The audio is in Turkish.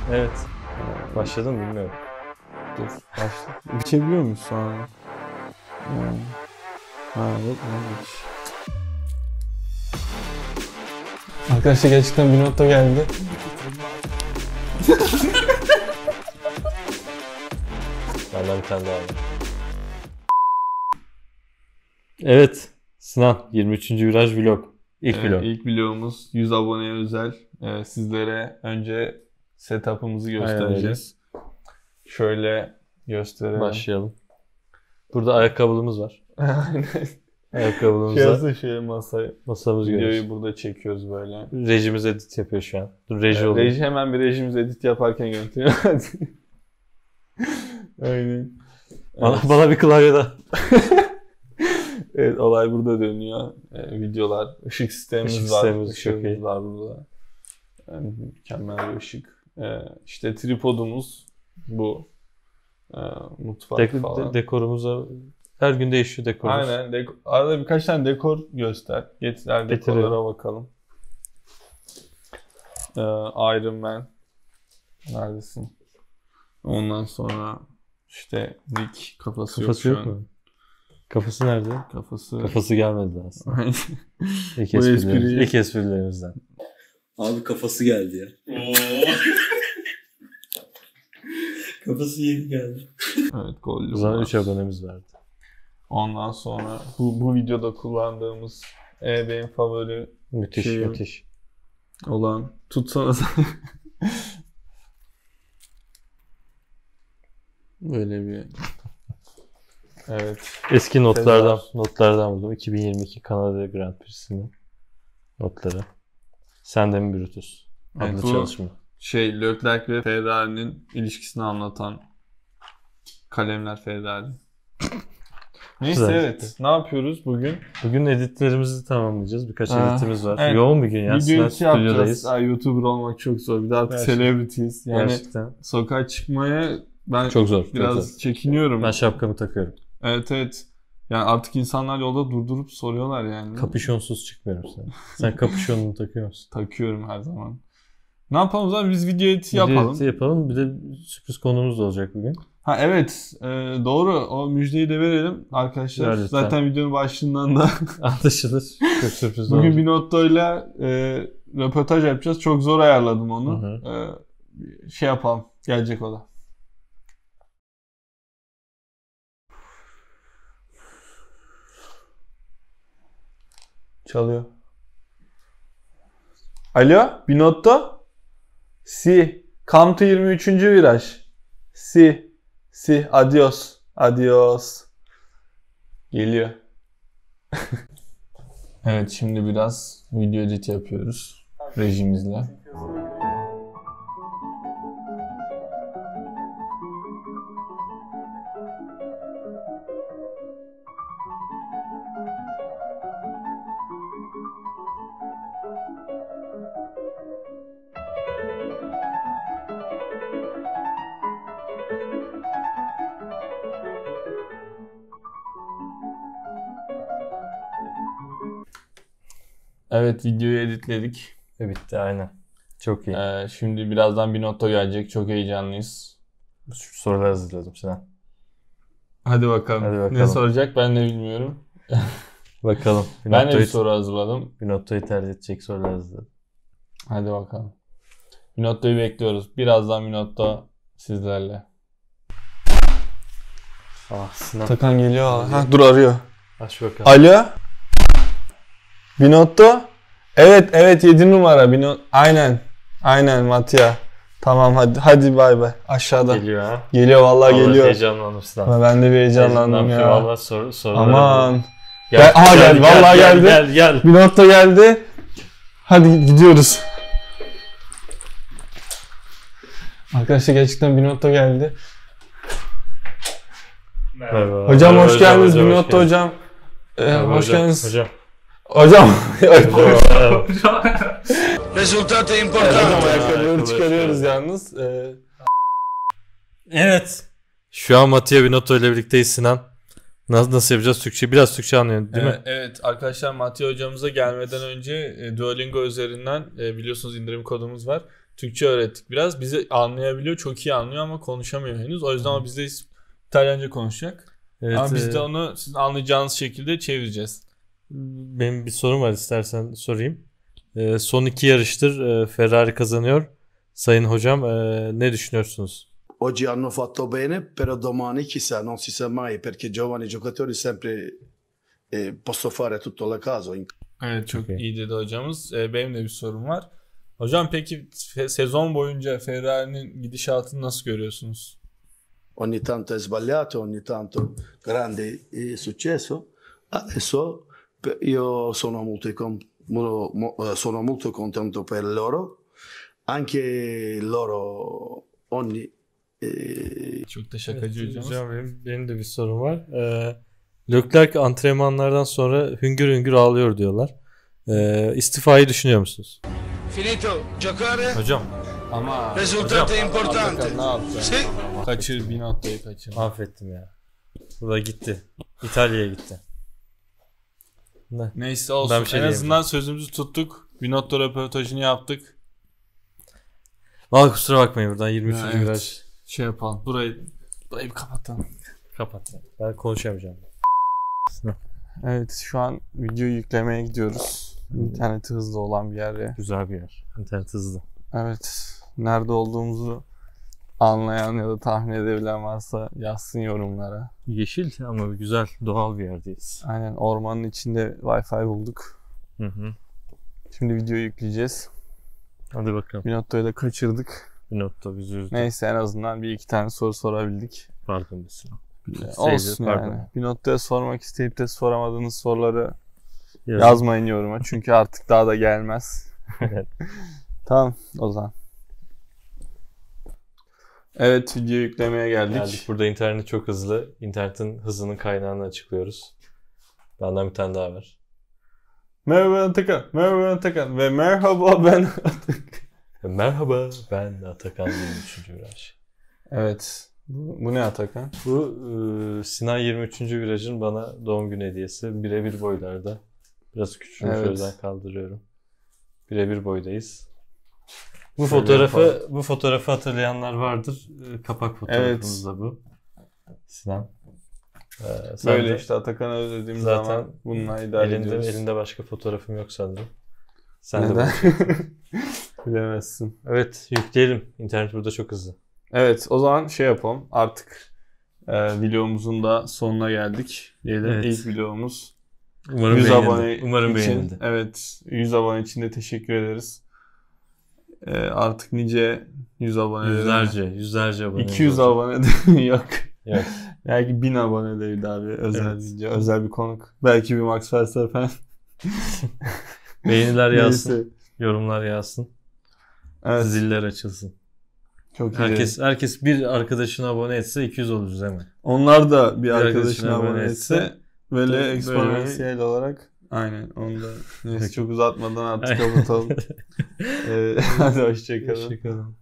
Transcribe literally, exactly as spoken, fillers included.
Evet. Başladın mı bilmiyorum. Dur. Başla. İçebiliyor muyuz sonra? Yani. Ha yok mu? Arkadaşlar gerçekten bir nota geldi. Benden bir tane daha var. Evet. Sinan, yirmi üçüncü viraj vlog. İlk Ee, vlog. İlk vlogumuz yüz aboneye özel. Ee, sizlere önce setup'ımızı göstereceğiz. Şöyle gösterelim. Başlayalım. Burada ayakkabılığımız var. Aynen. Ayakkabılığımızda Şöyle şöyle masayı. masamız Videoyu görüyoruz. burada çekiyoruz böyle. Rejimiz edit yapıyor şu an. Dur reji Ee, oluyor. reji hemen bir rejimiz edit yaparken gönderiyor. Aynen. Bana, Evet. bana bir klavye daha. Evet, olay burada dönüyor. Ee, videolar, ışık sistemimiz Işık var. sistemimiz Işığımız çok iyi. var burada. Yani mükemmel bir ışık. Ee, işte tripodumuz bu. Ee, mutfak De- falan. de- dekorumuza her gün değişiyor dekorumuz. Aynen. Deko- Arada birkaç tane dekor göster. Getir, dekorlara bakalım. Ee, Iron Man. Neredesin? Ondan sonra işte Rick kafası, Kafası yok, yok şu an. mu? Kafası nerede? Kafası. Kafası gelmedi daha aslında. İlk, Bu esprilerimiz, espriyi- ilk esprilerimizden. Abi kafası geldi ya. Kafası yeni geldi. Evet, gollü. O zaman var. üç abonemiz vardı. Ondan sonra bu, bu videoda kullandığımız e, benim favori Müthiş Şeyim. müthiş. olan tutsana sen. Böyle bir evet. Eski notlardan Sezar. notlardan buldum. iki bin yirmi iki Kanada Grand Prix'sinin notları. Sende mi Brutus? Evet, Adlı bu- çalışma. Şey, Leclerc ve Ferrari'nin ilişkisini anlatan kalemler Ferrari. Neyse Güzel. evet. Ne yapıyoruz bugün? Bugün editlerimizi tamamlayacağız. Birkaç Ha, editimiz var. evet. Yoğun bir gün ya. Video Sinan editi yapacağız. stüdyodayız. Ay, YouTuber olmak çok zor. Bir de artık Gerçekten. celebrities. Yani Gerçekten. sokağa çıkmaya ben Çok zor. çok biraz zor. çekiniyorum. Ben şapkamı takıyorum. Evet evet. Yani artık insanlar yolda durdurup soruyorlar yani. Kapüşonsuz çıkmıyorum sana. Sen kapüşonunu takıyor musun? Takıyorum her zaman. Ne yapalım o zaman, biz video editi Video yapalım. editi yapalım. Bir de sürpriz konuğumuz da olacak bugün. Ha evet, e, doğru, o müjdeyi de verelim arkadaşlar. Ver lütfen. Zaten videonun başlığından da Anlaşılır. Çok sürpriz bugün olacak. Binotto'yla e, röportaj yapacağız. Çok zor ayarladım onu. Hı E, şey yapalım, gelecek o da. Çalıyor. Alo, Binotto? Si. Come to yirmi üçüncü viraj. Si. Si. Adios. Adios. Geliyor. Evet, şimdi biraz video edit yapıyoruz rejimizle. Evet, videoyu editledik. Ve bitti aynen. Çok iyi. Ee, şimdi birazdan Binotto gelecek. Çok heyecanlıyız. Şu sorular hazırladım Sinan. Hadi bakalım. Hadi bakalım. Ne soracak ben de bilmiyorum. Bakalım. Ben de bir Binotto'yu, soru hazırladım. Binotto'yu tercih edecek sorular hazırladım. Hadi bakalım. Binotto'yu bekliyoruz. Birazdan Binotto sizlerle. Ah Sinan. Takan geliyor. Ha, dur arıyor. Aç bakalım. Alo. Binotto? Evet evet, yedi numara Binotto. Aynen. Aynen Mattia. Tamam hadi hadi bay bay. Aşağıda. Geliyor ha. Geliyor vallahi, Vallahi geliyor. heyecanlandım Sinan. Ama ben de bir heyecanlandım Heyecanlandım ya. Valla sor, soruları Aman. Gel, Gel- Aha, geldi, vallahi gel, geldi. Gel gel. Binotto geldi. Hadi gidiyoruz. Arkadaşlar gerçekten Binotto geldi. Merhaba. Hocam Merhaba hoş geldiniz. hocam, Binotto geldiniz. hocam. Ee, Merhaba hoş hocam, geldiniz. Hocam. Hocam. Merhaba. Risultato Evet, importante. hocam ayakkabıları Ayakkabı çıkarıyoruz çıkarıyoruz. yalnız. Ee, Evet. Şu an Mattia Binotto ile birlikteyiz Sinan. Nasıl, nasıl yapacağız Türkçe? Biraz Türkçe anlıyorsun değil evet, mi? evet arkadaşlar, Mattia hocamıza gelmeden önce e, Duolingo üzerinden e, biliyorsunuz indirim kodumuz var. Türkçe öğrettik biraz. Bizi anlayabiliyor, çok iyi anlıyor ama konuşamıyor henüz. O yüzden o bizde İtalyanca konuşacak. Evet, ama biz de e, onu sizin anlayacağınız şekilde çevireceğiz. benim bir sorum var, istersen sorayım. E, son iki yarıştır e, Ferrari kazanıyor. Sayın hocam, e, ne düşünüyorsunuz? Oggi hanno fatto bene, però domani chissà, non si sa mai perché giovani giocatori sempre eh, posso fare tutto la caso. Evet, çok Okay. iyi dedi hocamız. Ee, benim de bir sorum var. Hocam peki fe- sezon boyunca Ferrari'nin gidişatını nasıl görüyorsunuz? Ogni tanto è sbagliato, ogni tanto grande eh, successo. Adesso pe- io sono molto, con- mo- mo- eh, sono molto contento per loro, anche loro ogni eh, Çok da şakacı hocamız. Hocam benim, benim de bir sorum var. E, Leclerc antrenmanlardan sonra hüngür hüngür ağlıyor diyorlar. E, istifayı düşünüyor musunuz? Finito giocare? Hocam. Ama Risultato importante. ne yaptı? Sì. Kaçır, bir noktayı kaçır. Affettim ya. Burada gitti. İtalya'ya gitti. Ne? Neyse olsun. Ben bir şey en azından sözümüzü tuttuk. Binotto röportajını yaptık. Vallahi kusura bakmayın, buradan yirmi üçüncü Evet. viraj Şey yapalım. Burayı, burayı bir kapatalım. kapat. Ben konuşamayacağım. Evet, şu an videoyu yüklemeye gidiyoruz. İnterneti hızlı olan bir yere. Güzel bir yer. İnternet hızlı. Evet. Nerede olduğumuzu anlayan ya da tahmin edebilen varsa yazsın yorumlara. Yeşil ama güzel, doğal bir yerdeyiz. Aynen, ormanın içinde Wi-Fi bulduk. Hı hı. Şimdi videoyu yükleyeceğiz. Hadi bakalım. Binotto'yu da kaçırdık. Bir notta bizi üzdü. Neyse, en azından bir iki tane soru sorabildik. Pardon mesela. Olsun pardon. yani. Binotto'ya sormak isteyip de soramadığınız soruları Yazın. yazmayın yoruma. Çünkü artık daha da gelmez. Evet. Tamam o zaman. Evet, video yüklemeye geldik. Geldik. Burada internet çok hızlı. İnternetin hızının kaynağını açıklıyoruz. Benden bir tane daha var. Merhaba ben Atakan. Merhaba ben Atakan. Ve merhaba ben Atakan. Merhaba, ben Atakan yirmi üçüncü viraj. Evet. Bu, bu ne Atakan? Bu e, Sinan yirmi üçüncü virajın bana doğum günü hediyesi. Birebir boylarda. Biraz küçülmüş, Evet. o yüzden kaldırıyorum. Birebir boydayız. Bu Şöyle fotoğrafı yapalım. bu fotoğrafı hatırlayanlar vardır. E, Kapak fotoğrafımız da bu. Sinan. E, sen Böyle de işte Atakan'ı özlediğim zaten zaman bununla idare elinde, ediyoruz. elinde başka fotoğrafım yok sanırım. Sen de Neden? bunu- Bilemezsin. Evet, yükleyelim. İnternet burada çok hızlı. Evet, o zaman şey yapalım. Artık e, videomuzun da sonuna geldik. Diyelim Evet. ilk videomuz. Umarım yüz beğenildi. abone Umarım için, beğenildi. evet, yüz abone için de teşekkür ederiz. E, artık nice yüz abone. Yüzlerce, yüzlerce abone. iki yüz olacak. abone de yok. Yok. Belki bin abone de bir daha bir özel Evet. video, özel bir konuk. Belki bir Max Verstappen. Beğeniler yazsın, Neyse. yorumlar yazsın, Evet. ziller açılsın. Çok iyi. Herkes herkes bir arkadaşına abone etse iki yüz oluruz hemen. Onlar da bir, Bir arkadaşına arkadaşına abone abone etse etse, böyle böyle- eksponansiyel olarak aynen onu da neyse çok uzatmadan artık kapatalım. Ee, hadi hoşçakalın. Hoşçakalın.